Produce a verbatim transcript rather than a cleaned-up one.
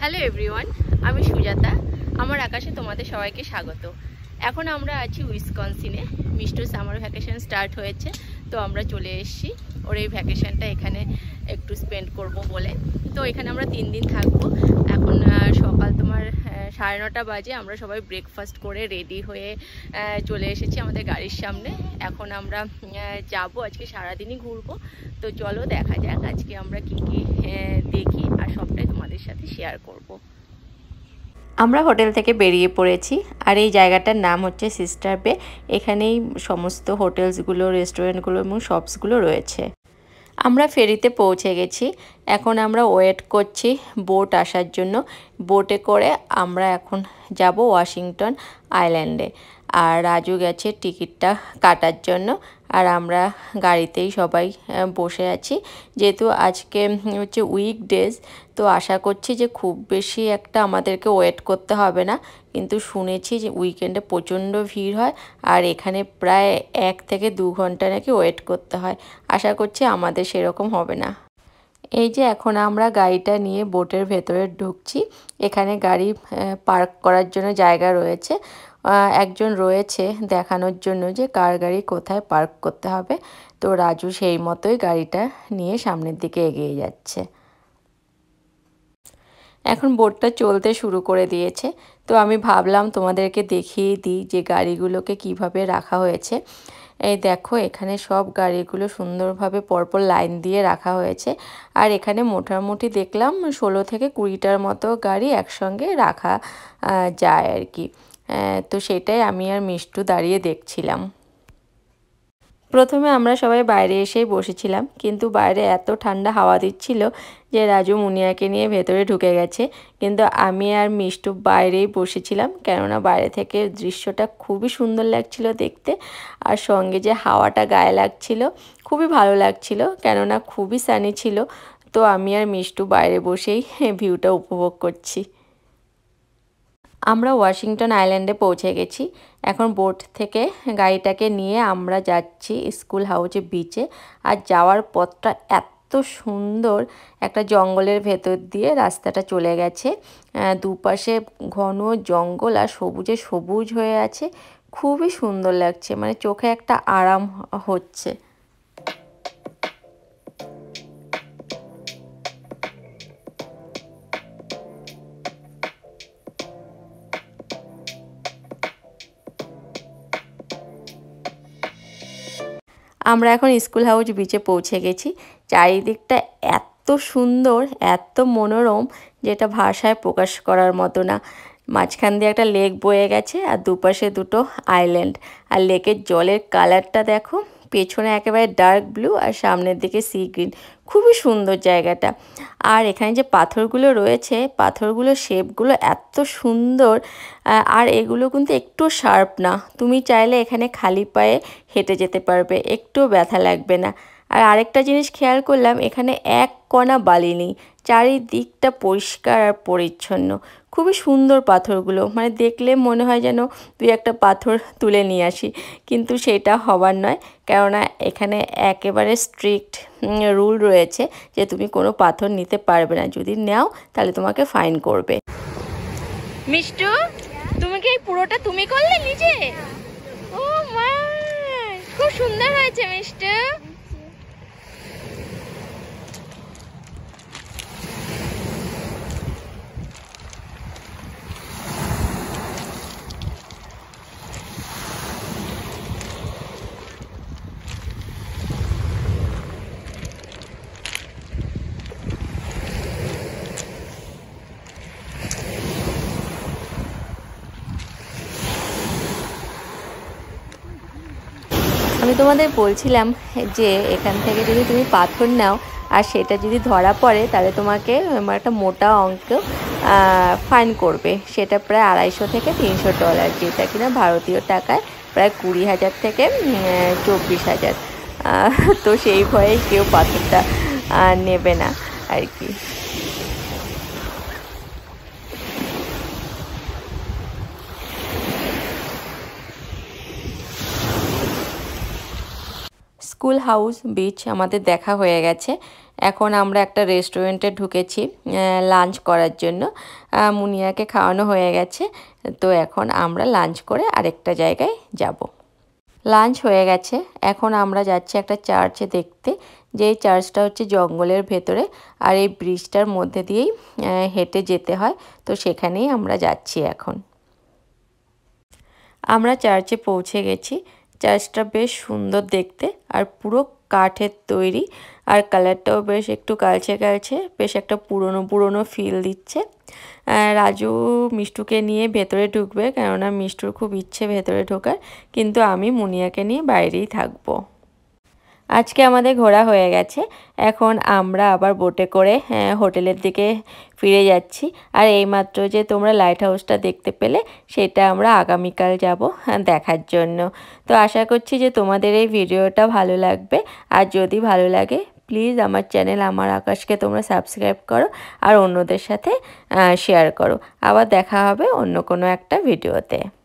Hello everyone, আমি সুজাতা। আমার আকাশে তোমাদের সবাইকে স্বাগত। এখন আমরা আছি উইসকনসিনে। মিষ্টুর সামার ভ্যাকেশন স্টার্ট হয়েছে, তো আমরা চলে এসেছি ওর এই ভ্যাকেশনটা এখানে একটু স্পেন্ড করব বলে। তো এখানে আমরা তিন দিন থাকবো। এখন সকাল তোমার সাড়ে নটা বাজে। আমরা সবাই ব্রেকফাস্ট করে রেডি হয়ে চলে এসেছি আমাদের গাড়ির সামনে। এখন আমরা যাব, আজকে সারাদিনই ঘুরবো। তো চলো দেখা যাক আজকে আমরা কী কী দেখি, আর সবটাই তোমাদের সাথে শেয়ার করব। আমরা হোটেল থেকে বেরিয়ে পড়েছি, আর এই জায়গাটার নাম হচ্ছে সিস্টার বে। এখানেই সমস্ত হোটেলসগুলো, রেস্টুরেন্টগুলো এবং শপসগুলো রয়েছে। আমরা ফেরিতে পৌঁছে গেছি। এখন আমরা ওয়েট করছি বোট আসার জন্য। বোটে করে আমরা এখন যাব ওয়াশিংটন আইল্যান্ডে। আর রাজু গেছে টিকিটটা কাটার জন্য, আর আমরা গাড়িতেই সবাই বসে আছি। যেহেতু আজকে হচ্ছে উইকডেজ, তো আশা করছি যে খুব বেশি একটা আমাদেরকে ওয়েট করতে হবে না। কিন্তু শুনেছি যে উইকেন্ডে প্রচণ্ড ভিড় হয়, আর এখানে প্রায় এক থেকে দু ঘন্টা নাকি ওয়েট করতে হয়। আশা করছি আমাদের সেরকম হবে না। এই যে এখন আমরা গাড়িটা নিয়ে বোটের ভেতরে ঢুকছি। এখানে গাড়ি পার্ক করার জন্য জায়গা রয়েছে। একজন রয়েছে দেখানোর জন্য যে কার গাড়ি কোথায় পার্ক করতে হবে। তো রাজু সেই মতোই গাড়িটা নিয়ে সামনের দিকে এগিয়ে যাচ্ছে। এখন বোটটা চলতে শুরু করে দিয়েছে। তো আমি ভাবলাম তোমাদেরকে দেখিয়ে দিই যে গাড়িগুলোকে কিভাবে রাখা হয়েছে। এই দেখো, এখানে সব গাড়িগুলো সুন্দরভাবে পরপর লাইন দিয়ে রাখা হয়েছে। আর এখানে মোটামুটি দেখলাম ষোলো থেকে কুড়িটার মতো গাড়ি একসঙ্গে রাখা যায় আর কি। তো সেটাই আমি আর মিষ্টু দাঁড়িয়ে দেখছিলাম। প্রথমে আমরা সবাই বাইরে এসেই বসেছিলাম, কিন্তু বাইরে এত ঠান্ডা হাওয়া দিচ্ছিল যে রাজু মুনিয়াকে নিয়ে ভেতরে ঢুকে গেছে। কিন্তু আমি আর মিষ্টু বাইরেই বসেছিলাম, কেননা বাইরে থেকে দৃশ্যটা খুবই সুন্দর লাগছিল দেখতে। আর সঙ্গে যে হাওয়াটা গায়ে লাগছিল খুবই ভালো লাগছিল, কেননা খুবই সানি ছিল। তো আমি আর মিষ্টু বাইরে বসেই ভিউটা উপভোগ করছি। আমরা ওয়াশিংটন আইল্যান্ডে পৌঁছে গেছি। এখন বোট থেকে গাড়িটাকে নিয়ে আমরা যাচ্ছি স্কুল হাউসে বিচে। আর যাওয়ার পথটা এত সুন্দর, একটা জঙ্গলের ভেতর দিয়ে রাস্তাটা চলে গেছে। দুপাশে ঘন জঙ্গল আর সবুজে সবুজ হয়ে আছে। খুবই সুন্দর লাগছে, মানে চোখে একটা আরাম হচ্ছে। আমরা এখন স্কুল হাউস বিচে পৌঁছে গেছি। চারিদিকটা এত সুন্দর, এত মনোরম, যেটা ভাষায় প্রকাশ করার মতো না। মাঝখান দিয়ে একটা লেক বয়ে গেছে, আর দুপাশে দুটো আইল্যান্ড। আর লেকের জলের কালারটা দেখো, পেছনে একেবারে ডার্ক ব্লু আর সামনের দিকে সি গ্রিন। খুবই সুন্দর জায়গাটা। আর এখানে যে পাথরগুলো রয়েছে, পাথরগুলো শেপগুলো এত সুন্দর। আর এগুলো কিন্তু একটু শার্প না। তুমি চাইলে এখানে খালি পায়ে হেঁটে যেতে পারবে, একটু ব্যথা লাগবে না। আর আরেকটা জিনিস খেয়াল করলাম, এখানে এক কণা বালি নেই। চারিদিকটা পরিষ্কার আর পরিচ্ছন্ন। খুবই সুন্দর পাথরগুলো, মানে দেখলে মনে হয় যেন দুই একটা পাথর তুলে নিয়ে আসি, কিন্তু সেটা হবার নয়। কেননা এখানে একেবারে স্ট্রিক্ট রুল রয়েছে যে তুমি কোনো পাথর নিতে পারবে না। যদি নাও তাহলে তোমাকে ফাইন করবে। মিষ্টু, তুমি কি এই পুরোটা তুমি করলে নিজে? ও মা, খুব সুন্দর হয়েছে মিষ্টু। আমি তোমাদের বলছিলাম যে এখান থেকে যদি তুমি পাথর নাও আর সেটা যদি ধরা পড়ে, তাহলে তোমাকে একটা মোটা অঙ্ক ফাইন করবে। সেটা প্রায় আড়াইশো থেকে তিনশো ডলার, যেটা কিনা ভারতীয় টাকায় প্রায় কুড়ি হাজার থেকে চব্বিশ হাজার। তো সেই ভয়ে কেউ পাথরটা নেবে না আর কি। স্কুল হাউস বিচ আমাদের দেখা হয়ে গেছে। এখন আমরা একটা রেস্টুরেন্টে ঢুকেছি লাঞ্চ করার জন্য। মুনিয়াকে খাওয়ানো হয়ে গেছে, তো এখন আমরা লাঞ্চ করে আরেকটা জায়গায় যাব। লাঞ্চ হয়ে গেছে, এখন আমরা যাচ্ছি একটা চার্চে দেখতে, যেই চার্চটা হচ্ছে জঙ্গলের ভেতরে, আর এই ব্রিজটার মধ্যে দিয়েই হেঁটে যেতে হয়, তো সেখানেই আমরা যাচ্ছি এখন। আমরা চার্চে পৌঁছে গেছি। চার্চটা বেশ সুন্দর দেখতে, আর পুরো কাঠের তৈরি, আর কালারটাও বেশ একটু কালচে কালচে, বেশ একটা পুরনো পুরনো ফিল দিচ্ছে। রাজু মিষ্টুকে নিয়ে ভেতরে ঢুকবে, কেননা মিষ্টুর খুব ইচ্ছে ভেতরে ঢোকার, কিন্তু আমি মুনিয়াকে নিয়ে বাইরেই থাকবো। আজকে আমাদের ঘোরা হয়ে গেছে, এখন আমরা আবার বোটে করে হোটেলের দিকে ফিরে যাচ্ছি। আর এইমাত্র যে তোমরা লাইট হাউসটা দেখতে পেলে, সেটা আমরা আগামীকাল যাব দেখার জন্য। তো আশা করছি যে তোমাদের এই ভিডিওটা ভালো লাগবে, আর যদি ভালো লাগে প্লিজ আমার চ্যানেল আমার আকাশকে তোমরা সাবস্ক্রাইব করো, আর অন্যদের সাথে শেয়ার করো। আবার দেখা হবে অন্য কোনো একটা ভিডিওতে।